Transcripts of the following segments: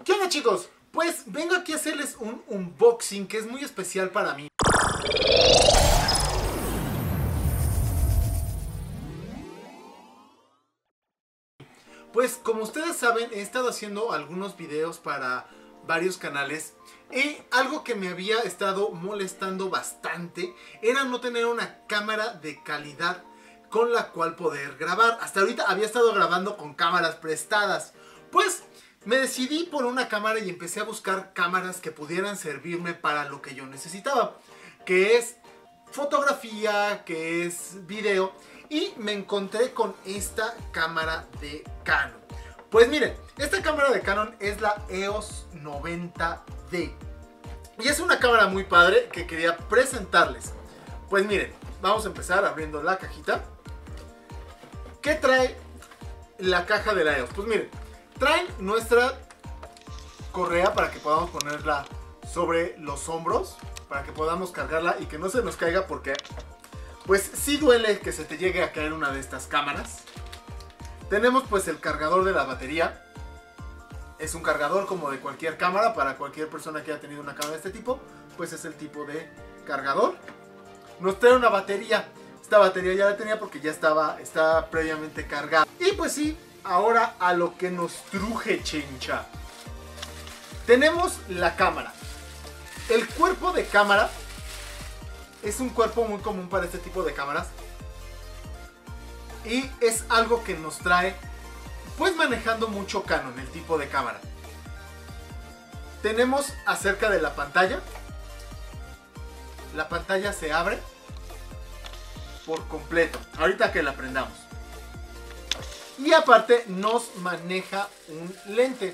¿Qué onda, chicos? Pues vengo aquí a hacerles un unboxing que es muy especial para mí. Pues como ustedes saben, he estado haciendo algunos videos para varios canales y algo que me había estado molestando bastante era no tener una cámara de calidad con la cual poder grabar. Hasta ahorita había estado grabando con cámaras prestadas. Pues me decidí por una cámara y empecé a buscar cámaras que pudieran servirme para lo que yo necesitaba, que es fotografía, que es video, y me encontré con esta cámara de Canon. Pues miren, esta cámara de Canon es la EOS 90D y es una cámara muy padre que quería presentarles. Pues miren, vamos a empezar abriendo la cajita. ¿Qué trae la caja de la EOS? Pues miren, traen nuestra correa para que podamos ponerla sobre los hombros, para que podamos cargarla y que no se nos caiga, porque pues sí duele que se te llegue a caer una de estas cámaras. Tenemos pues el cargador de la batería. Es un cargador como de cualquier cámara, para cualquier persona que haya tenido una cámara de este tipo, pues es el tipo de cargador. Nos trae una batería. Esta batería ya la tenía porque ya está previamente cargada. Y pues sí, ahora a lo que nos truje, chincha. Tenemos la cámara. El cuerpo de cámara es un cuerpo muy común para este tipo de cámaras. Y es algo que nos trae, pues manejando mucho Canon, el tipo de cámara. Tenemos acerca de la pantalla. La pantalla se abre por completo, ahorita que la prendamos. Y aparte nos maneja un lente.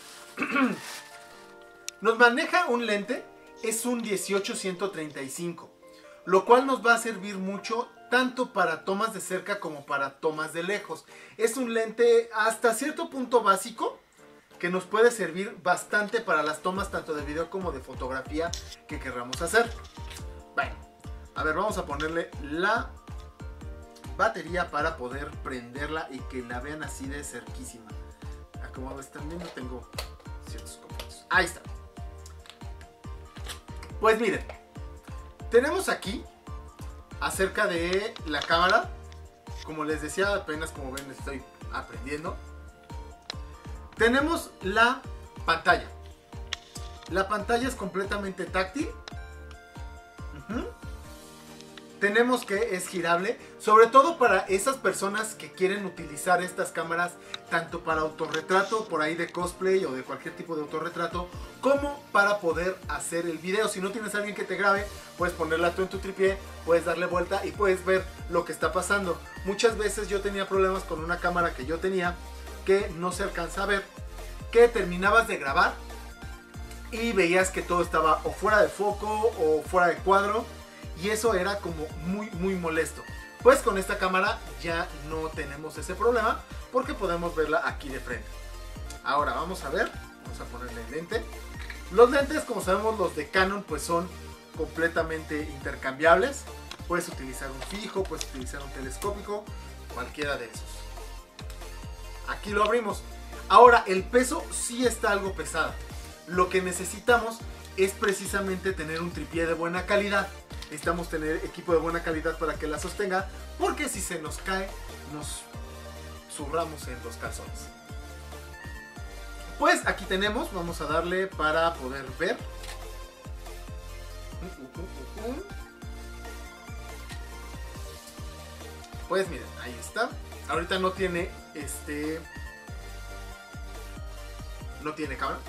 Nos maneja un lente, es un 18-135, lo cual nos va a servir mucho tanto para tomas de cerca como para tomas de lejos. Es un lente hasta cierto punto básico que nos puede servir bastante para las tomas tanto de video como de fotografía que querramos hacer. Bueno, a ver, vamos a ponerle la batería para poder prenderla y que la vean así de cerquísima. Como están viendo, tengo ciertos comentarios. Ahí está. Pues miren, tenemos aquí acerca de la cámara. Como les decía, apenas como ven estoy aprendiendo. Tenemos la pantalla. La pantalla es completamente táctil. Tenemos que es girable, sobre todo para esas personas que quieren utilizar estas cámaras tanto para autorretrato, por ahí de cosplay o de cualquier tipo de autorretrato, como para poder hacer el video. Si no tienes a alguien que te grabe, puedes ponerla tú en tu tripié, puedes darle vuelta y puedes ver lo que está pasando. Muchas veces yo tenía problemas con una cámara que yo tenía que no se alcanza a ver, que terminabas de grabar y veías que todo estaba o fuera de foco o fuera de cuadro. Y eso era como muy molesto. Pues con esta cámara ya no tenemos ese problema, porque podemos verla aquí de frente. Ahora vamos a ver, vamos a ponerle el lente. Los lentes, como sabemos, los de Canon pues son completamente intercambiables. Puedes utilizar un fijo, puedes utilizar un telescópico, cualquiera de esos. Aquí lo abrimos. Ahora el peso sí está algo pesado. Lo que necesitamos es precisamente tener un tripié de buena calidad. Necesitamos tener equipo de buena calidad para que la sostenga, porque si se nos cae, nos zurramos en los calzones. Pues aquí tenemos, vamos a darle para poder ver. Pues miren, ahí está. Ahorita no tiene no tiene cámara.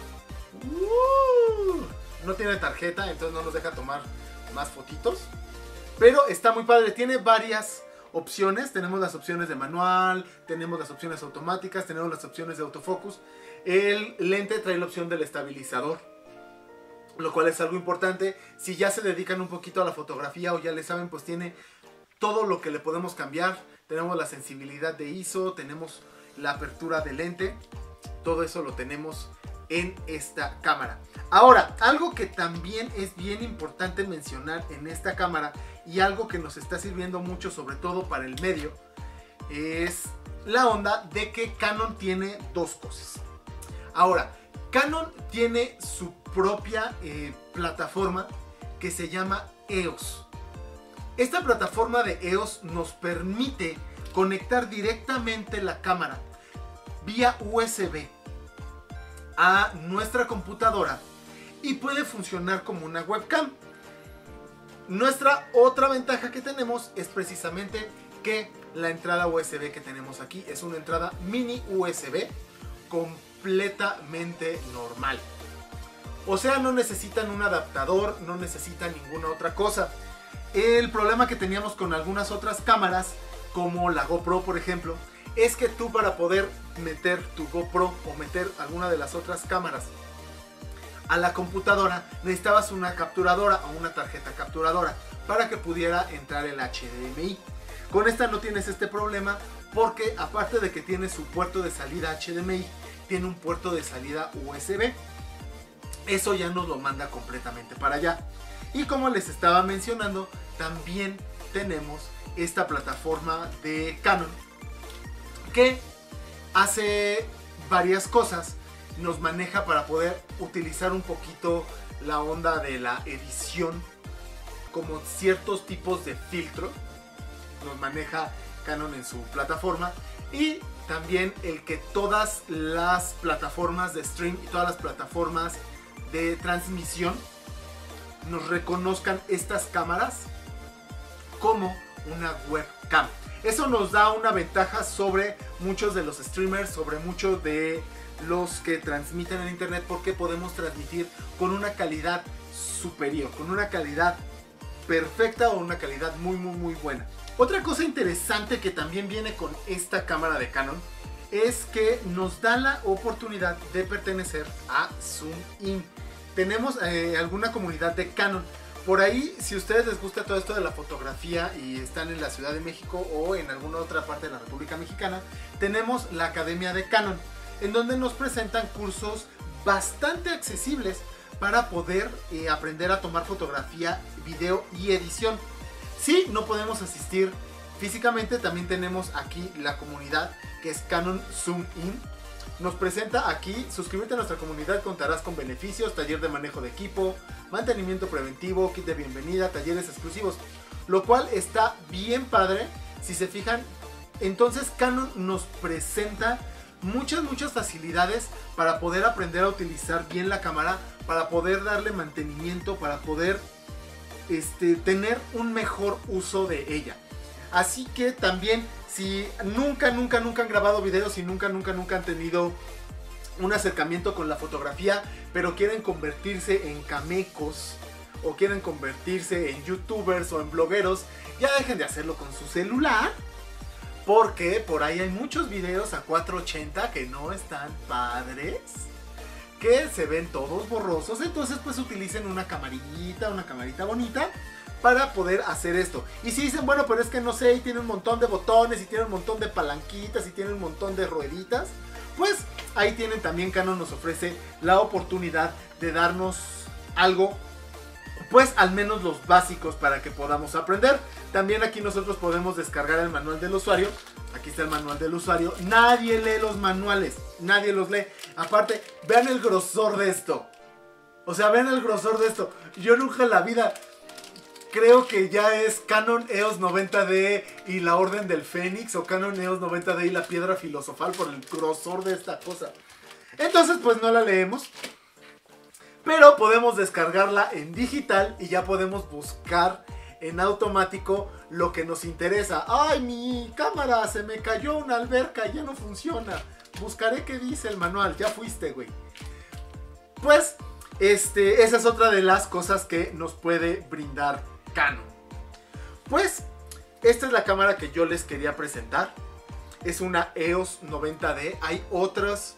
No tiene tarjeta, entonces no nos deja tomar más fotitos, pero está muy padre. Tiene varias opciones. Tenemos las opciones de manual, tenemos las opciones automáticas, tenemos las opciones de autofocus. El lente trae la opción del estabilizador, lo cual es algo importante. Si ya se dedican un poquito a la fotografía o ya le saben, pues tiene todo lo que le podemos cambiar. Tenemos la sensibilidad de ISO, tenemos la apertura del lente, todo eso lo tenemos en esta cámara. Ahora, algo que también es bien importante mencionar en esta cámara, y algo que nos está sirviendo mucho sobre todo para el medio, es la onda de que Canon tiene dos cosas. Ahora, Canon tiene su propia plataforma que se llama EOS. Esta plataforma de EOS nos permite conectar directamente la cámara vía USB a nuestra computadora y puede funcionar como una webcam. Nuestra otra ventaja que tenemos es precisamente que la entrada USB que tenemos aquí es una entrada mini USB completamente normal. O sea, no necesitan un adaptador, no necesitan ninguna otra cosa. El problema que teníamos con algunas otras cámaras, como la GoPro por ejemplo, es que tú para poder meter tu GoPro o meter alguna de las otras cámaras a la computadora necesitabas una capturadora o una tarjeta capturadora para que pudiera entrar el HDMI. Con esta no tienes este problema porque aparte de que tiene su puerto de salida HDMI, tiene un puerto de salida USB. Eso ya nos lo manda completamente para allá. Y como les estaba mencionando, también tenemos esta plataforma de Canon que hace varias cosas. Nos maneja para poder utilizar un poquito la onda de la edición, como ciertos tipos de filtro. Nos maneja Canon en su plataforma. Y también el que todas las plataformas de stream y todas las plataformas de transmisión nos reconozcan estas cámaras como una webcam. Eso nos da una ventaja sobre muchos de los streamers, sobre muchos de los que transmiten en internet, porque podemos transmitir con una calidad superior, con una calidad perfecta o una calidad muy buena. Otra cosa interesante que también viene con esta cámara de Canon es que nos da la oportunidad de pertenecer a Zoom In. Tenemos alguna comunidad de Canon. Por ahí, si a ustedes les gusta todo esto de la fotografía y están en la Ciudad de México o en alguna otra parte de la República Mexicana, tenemos la Academia de Canon, en donde nos presentan cursos bastante accesibles para poder aprender a tomar fotografía, video y edición. Si no podemos asistir físicamente, también tenemos aquí la comunidad que es Canon Zoom In. Nos presenta aquí: suscríbete a nuestra comunidad, contarás con beneficios, taller de manejo de equipo, mantenimiento preventivo, kit de bienvenida, talleres exclusivos, lo cual está bien padre. Si se fijan, entonces Canon nos presenta muchas facilidades para poder aprender a utilizar bien la cámara, para poder darle mantenimiento, para poder tener un mejor uso de ella. Así que también, si nunca han grabado videos y nunca han tenido un acercamiento con la fotografía, pero quieren convertirse en camecos o quieren convertirse en youtubers o en blogueros, ya dejen de hacerlo con su celular, porque por ahí hay muchos videos a 480 que no están padres, que se ven todos borrosos. Entonces pues utilicen una camarita bonita para poder hacer esto. Y si dicen, bueno, pero es que no sé, y tiene un montón de botones, y tiene un montón de palanquitas, y tiene un montón de rueditas, pues ahí tienen también. Canon nos ofrece la oportunidad de darnos algo, pues al menos los básicos para que podamos aprender. También aquí nosotros podemos descargar el manual del usuario. Aquí está el manual del usuario. Nadie lee los manuales, nadie los lee. Aparte, vean el grosor de esto. O sea, vean el grosor de esto. Yo nunca en la vida... Creo que ya es Canon EOS 90D y la Orden del Fénix, o Canon EOS 90D y la Piedra Filosofal, por el grosor de esta cosa. Entonces pues no la leemos, pero podemos descargarla en digital y ya podemos buscar en automático lo que nos interesa. ¡Ay, mi cámara! Se me cayó una alberca, ya no funciona. Buscaré qué dice el manual. Ya fuiste, güey. Pues esa es otra de las cosas que nos puede brindar Canon. Pues esta es la cámara que yo les quería presentar. Es una EOS 90D. Hay otros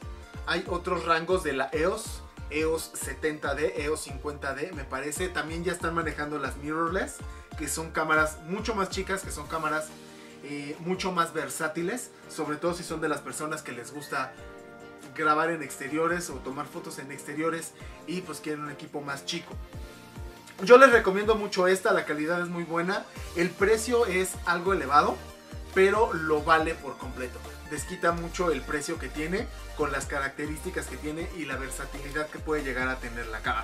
rangos de la EOS 70D, EOS 50D, me parece. También ya están manejando las mirrorless, que son cámaras mucho más chicas, que son cámaras mucho más versátiles, sobre todo si son de las personas que les gusta grabar en exteriores o tomar fotos en exteriores y pues quieren un equipo más chico. Yo les recomiendo mucho esta, la calidad es muy buena, el precio es algo elevado, pero lo vale por completo. Desquita mucho el precio que tiene con las características que tiene y la versatilidad que puede llegar a tener la cámara.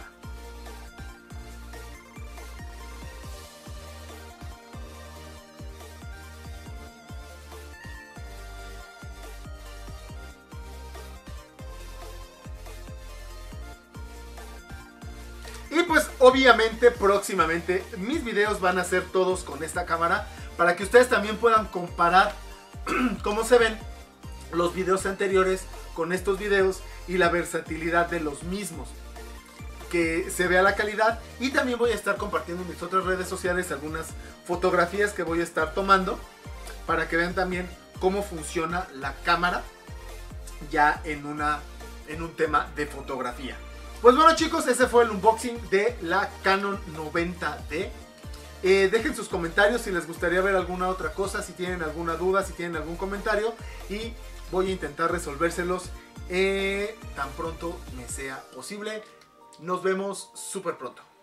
Y pues obviamente próximamente mis videos van a ser todos con esta cámara para que ustedes también puedan comparar cómo se ven los videos anteriores con estos videos y la versatilidad de los mismos, que se vea la calidad. Y también voy a estar compartiendo en mis otras redes sociales algunas fotografías que voy a estar tomando para que vean también cómo funciona la cámara ya en un tema de fotografía. Pues bueno chicos, ese fue el unboxing de la Canon 90D. Dejen sus comentarios si les gustaría ver alguna otra cosa, si tienen alguna duda, si tienen algún comentario, y voy a intentar resolvérselos tan pronto me sea posible. Nos vemos súper pronto.